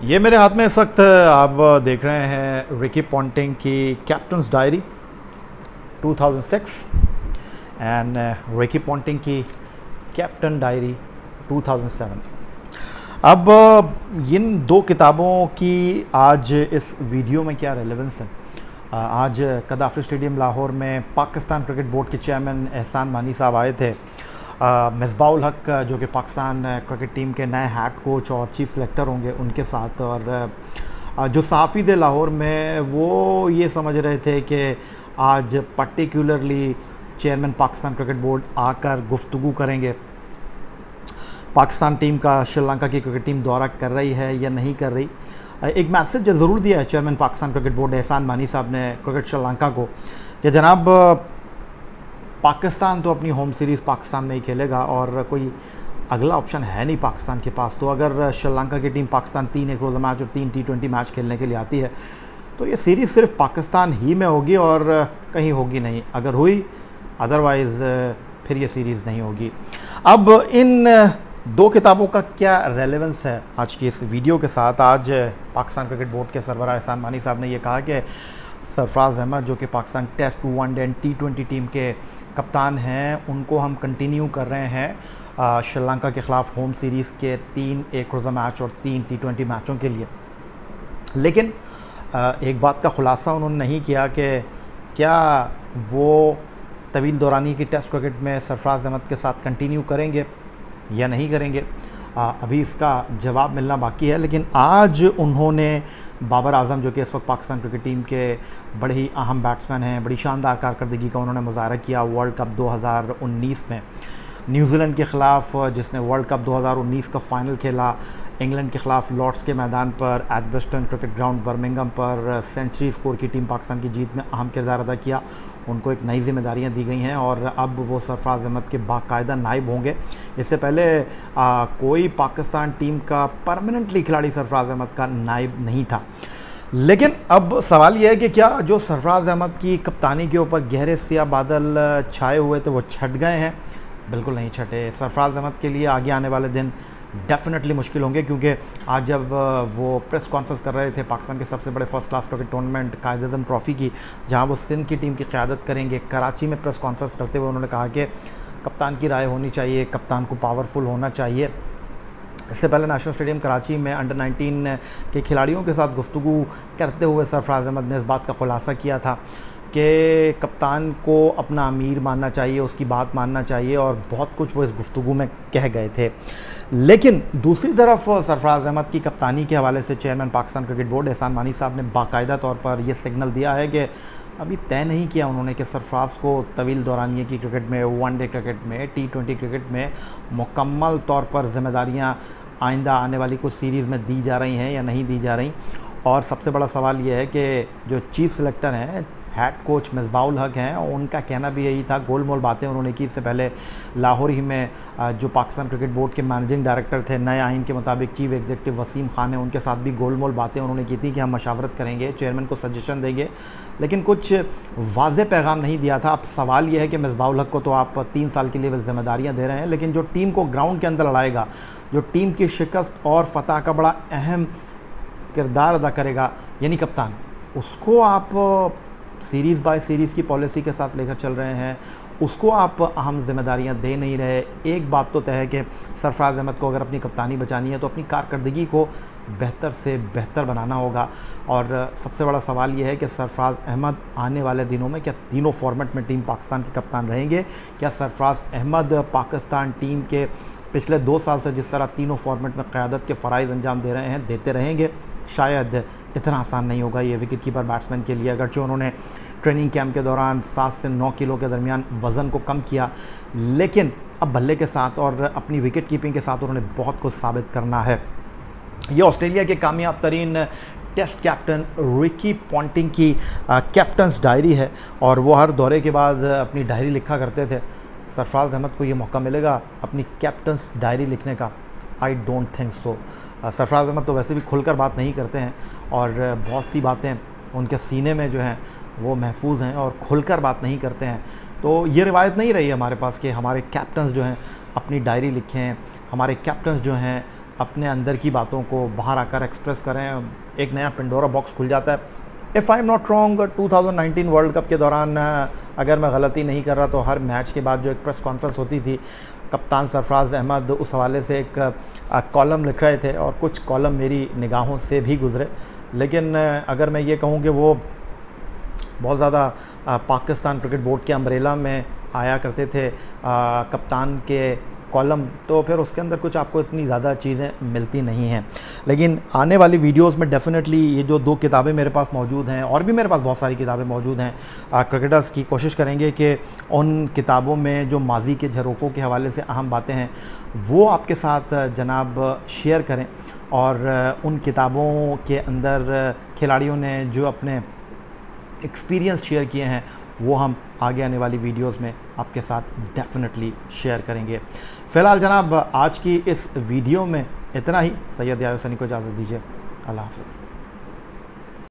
ये मेरे हाथ में इस वक्त आप देख रहे हैं रिकी पॉन्टिंग की captain's diary 2006 and Ricky Ponting की कैप्टन डायरी 2007। अब इन दो किताबों की आज इस वीडियो में क्या रेलेवेंस है। आज कदाफी स्टेडियम लाहौर में पाकिस्तान क्रिकेट बोर्ड के चेयरमैन एहसान मानी साहब आए थे। मिसबाउल हक जो कि पाकिस्तान क्रिकेट टीम के नए हेड कोच और चीफ सेलेक्टर होंगे उनके साथ, और जो सहाफ़ी थे लाहौर में वो ये समझ रहे थे कि आज particularly chairman Pakistan cricket board आकर गुफ्तगू करेंगे। पाकिस्तान टीम का श्रीलंका की क्रिकेट टीम दौरा कर रही है या नहीं कर रही। एक मैसेज ज़रूर दिया है चेयरमैन पाकिस्तान क्रिकेट बोर्ड एहसान मानी साहब ने क्रिकेट श्रीलंका को कि जनाब पाकिस्तान तो अपनी होम सीरीज़ पाकिस्तान में ही खेलेगा और कोई अगला ऑप्शन है नहीं पाकिस्तान के पास। तो अगर श्रीलंका की टीम पाकिस्तान 3 एक रोज़ा मैच और 3 T20 मैच खेलने के लिए आती है तो ये सीरीज़ सिर्फ पाकिस्तान ही में होगी और कहीं होगी नहीं, अगर हुई अदरवाइज़ फिर ये सीरीज़ नहीं होगी। अब इन दो किताबों का क्या रेलेवेंस है आज की इस वीडियो के साथ। आज पाकिस्तान क्रिकेट बोर्ड के सरबराह एहसान मानी साहब ने ये कहा कि सरफराज अहमद जो कि Pakistan test, one day and T20 team के कप्तान हैं उनको हम कंटिन्यू कर रहे हैं श्रीलंका के ख़िलाफ़ होम सीरीज़ के 3 एक रोज़ा मैच और 3 T20 मैचों के लिए। लेकिन एक बात का ख़ुलासा उन्होंने नहीं किया कि क्या वो तवील दौरानी की टेस्ट क्रिकेट में सरफराज अहमद के साथ कंटिन्यू करेंगे या नहीं करेंगे। अभी इसका जवाब मिलना बाकी है। लेकिन आज उन्होंने बाबर आजम जो कि इस वक्त पाकिस्तान क्रिकेट टीम के बड़े ही अहम बैट्समैन हैं, बड़ी शानदार कारकर्दगी का उन्होंने मुजाहरा किया वर्ल्ड कप 2019 में न्यूजीलैंड के ख़िलाफ़, जिसने वर्ल्ड कप 2019 का फ़ाइनल खेला। इंग्लैंड के ख़िलाफ़ लॉर्ड्स के मैदान पर एडजबस्टन क्रिकेट ग्राउंड बर्मिंघम पर सेंचुरी स्कोर की टीम पाकिस्तान की जीत में अहम किरदार अदा किया। उनको एक नई जिम्मेदारियां दी गई हैं और अब वो सरफराज अहमद के बाकायदा नायब होंगे। इससे पहले कोई पाकिस्तान टीम का परमानेंटली खिलाड़ी सरफराज अहमद का नायब नहीं था। लेकिन अब सवाल यह है कि क्या जो सरफराज अहमद की कप्तानी के ऊपर गहरे सियाह बादल छाए हुए थे वो छट गए हैं? बिल्कुल नहीं छटे। सरफराज अहमद के लिए आगे आने वाले दिन डेफिनेटली मुश्किल होंगे, क्योंकि आज जब वो प्रेस कॉन्फ्रेंस कर रहे थे पाकिस्तान के सबसे बड़े first class cricket tournament Quaid-e-Azam trophy की, जहां वो सिंध की टीम की क़यादत करेंगे, कराची में प्रेस कॉन्फ्रेंस करते हुए उन्होंने कहा कि कप्तान की राय होनी चाहिए, कप्तान को पावरफुल होना चाहिए। इससे पहले नेशनल स्टेडियम कराची में अंडर 19 के खिलाड़ियों के साथ गुफ्तगू करते हुए सरफराज अहमद ने इस बात का खुलासा किया था कि कप्तान को अपना अमीर मानना चाहिए, उसकी बात मानना चाहिए, और बहुत कुछ वो इस गुफ्तगू में कह गए थे। लेकिन दूसरी तरफ सरफराज अहमद की कप्तानी के हवाले से चेयरमैन पाकिस्तान क्रिकेट बोर्ड एहसान मानी साहब ने बाकायदा तौर पर यह सिग्नल दिया है कि अभी तय नहीं किया उन्होंने कि सरफराज को तवील दौरानिए की क्रिकेट में, वनडे क्रिकेट में, T20 क्रिकेट में मुकम्मल तौर पर जिम्मेदारियाँ आइंदा आने वाली कुछ सीरीज़ में दी जा रही हैं या नहीं दी जा रही। और सबसे बड़ा सवाल यह है कि जो चीफ सेलेक्टर हैं, हेड कोच मिसबाउल हक हैं, उनका कहना भी यही था। गोलमोल बातें उन्होंने की इससे पहले लाहौर ही में जो पाकिस्तान क्रिकेट बोर्ड के मैनेजिंग डायरेक्टर थे नए आइन के मुताबिक चीफ एग्जीक्यूटिव वसीम खान है, उनके साथ भी गोलमोल बातें उन्होंने की थी कि हम मशावरत करेंगे, चेयरमैन को सजेशन देंगे, लेकिन कुछ वाज़ेह पैगाम नहीं दिया था। अब सवाल यह है कि मिसबाउल हक को तो आप 3 साल के लिए वह जिम्मेदारियाँ दे रहे हैं, लेकिन जो टीम को ग्राउंड के अंदर लड़ाएगा, जो टीम की शिकस्त और फतह का बड़ा अहम किरदार अदा करेगा, यानी कप्तान, उसको आप सीरीज़ बाय सीरीज़ की पॉलिसी के साथ लेकर चल रहे हैं, उसको आप अहम जिम्मेदारियां दे नहीं रहे। एक बात तो तय है कि सरफराज अहमद को अगर अपनी कप्तानी बचानी है तो अपनी कारकर्दगी को बेहतर से बेहतर बनाना होगा। और सबसे बड़ा सवाल यह है कि सरफराज अहमद आने वाले दिनों में क्या तीनों फॉर्मेट में टीम पाकिस्तान के कप्तान रहेंगे? क्या सरफराज अहमद पाकिस्तान टीम के पिछले 2 साल से जिस तरह तीनों फॉर्मेट में क़यादत के फ़राइज़ अंजाम दे रहे हैं देते रहेंगे? शायद इतना आसान नहीं होगा ये विकेट कीपर बैट्समैन के लिए। अगरचे उन्होंने ट्रेनिंग कैंप के दौरान 7 से 9 किलो के दरमियान वज़न को कम किया, लेकिन अब बल्ले के साथ और अपनी विकेट कीपिंग के साथ उन्होंने बहुत कुछ साबित करना है। ये ऑस्ट्रेलिया के कामयाब तरीन टेस्ट कैप्टन रिकी पॉन्टिंग की कैप्टन्स डायरी है और वो हर दौरे के बाद अपनी डायरी लिखा करते थे। सरफराज अहमद को ये मौका मिलेगा अपनी कैप्टन्स डायरी लिखने का? I don't think so. Sarfaraz Ahmed तो वैसे भी खुलकर बात नहीं करते हैं और बहुत सी बातें उनके सीने में जो हैं वो महफूज हैं और खुलकर बात नहीं करते हैं। तो ये रिवायत नहीं रही है हमारे पास कि हमारे कैप्टन्स जो हैं अपनी डायरी लिखें, हमारे कैप्टन्स जो हैं अपने अंदर की बातों को बाहर आकर एक्सप्रेस करें, एक नया पेंडोरा बॉक्स खुल जाता है। If I am not wrong 2019 world cup के दौरान अगर मैं गलती नहीं कर रहा तो हर मैच के बाद जो एक प्रेस कॉन्फ्रेंस होती थी, कप्तान सरफराज अहमद उस हवाले से एक कॉलम लिख रहे थे और कुछ कॉलम मेरी निगाहों से भी गुज़रे। लेकिन अगर मैं ये कहूँ कि वो बहुत ज़्यादा पाकिस्तान क्रिकेट बोर्ड के अम्ब्रेला में आया करते थे कप्तान के कॉलम, तो फिर उसके अंदर कुछ आपको इतनी ज़्यादा चीज़ें मिलती नहीं हैं। लेकिन आने वाली वीडियोस में डेफिनेटली ये जो 2 किताबें मेरे पास मौजूद हैं, और भी मेरे पास बहुत सारी किताबें मौजूद हैं क्रिकेटर्स की, कोशिश करेंगे कि उन किताबों में जो माजी के झरोकों के हवाले से अहम बातें हैं वो आपके साथ जनाब शेयर करें। और उन किताबों के अंदर खिलाड़ियों ने जो अपने एक्सपीरियंस शेयर किए हैं वो हम आगे आने वाली वीडियोस में आपके साथ डेफिनेटली शेयर करेंगे। फ़िलहाल जनाब आज की इस वीडियो में इतना ही। सैयद यार हुसैनी को इजाज़त दीजिए। अल्लाह हाफ़िज़।